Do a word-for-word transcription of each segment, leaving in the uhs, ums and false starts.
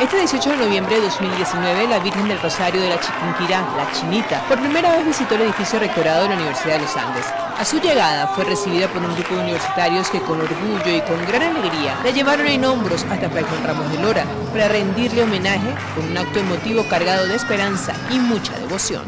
Este dieciocho de noviembre de dos mil diecinueve, la Virgen del Rosario de la Chiquinquirá, la Chinita, por primera vez visitó el edificio rectorado de la Universidad de los Andes. A su llegada fue recibida por un grupo de universitarios que con orgullo y con gran alegría la llevaron en hombros hasta Fray Juan Ramos de Lora para rendirle homenaje con un acto emotivo cargado de esperanza y mucha devoción.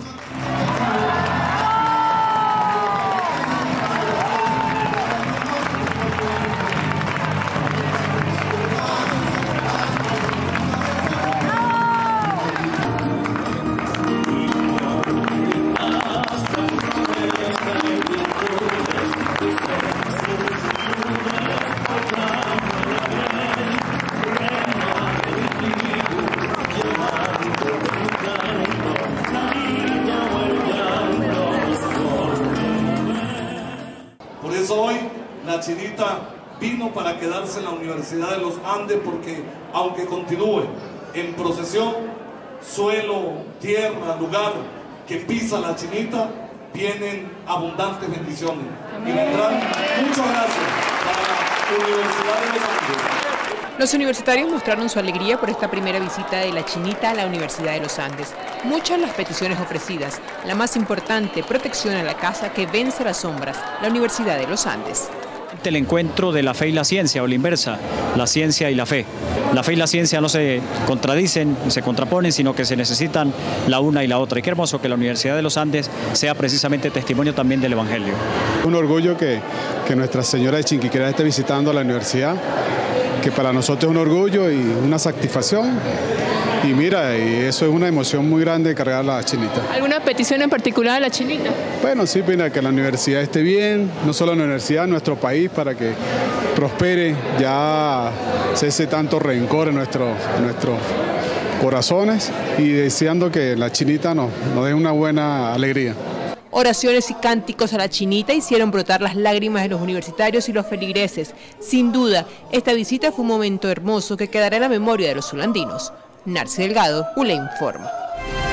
Por eso hoy la Chinita vino para quedarse en la Universidad de los Andes, porque aunque continúe en procesión, suelo, tierra, lugar que pisa la Chinita, vienen abundantes bendiciones. Y vendrán muchas gracias para la Universidad de los Andes. Los universitarios mostraron su alegría por esta primera visita de la Chinita a la Universidad de los Andes. Muchas las peticiones ofrecidas, la más importante, protección a la casa que vence las sombras, la Universidad de los Andes. El encuentro de la fe y la ciencia, o la inversa, la ciencia y la fe. La fe y la ciencia no se contradicen, se contraponen, sino que se necesitan la una y la otra. Y qué hermoso que la Universidad de los Andes sea precisamente testimonio también del Evangelio. Un orgullo que, que Nuestra Señora de Chiquinquirá esté visitando la universidad, que para nosotros es un orgullo y una satisfacción. Y mira, y eso es una emoción muy grande de cargar la Chinita. ¿Alguna petición en particular a la Chinita? Bueno, sí, mira, que la universidad esté bien, no solo la universidad, nuestro país, para que prospere, ya cese tanto rencor en, nuestro, en nuestros corazones, y deseando que la Chinita nos, nos dé una buena alegría. Oraciones y cánticos a la Chinita hicieron brotar las lágrimas de los universitarios y los feligreses. Sin duda, esta visita fue un momento hermoso que quedará en la memoria de los zulandinos. Narci Delgado, U L E informa.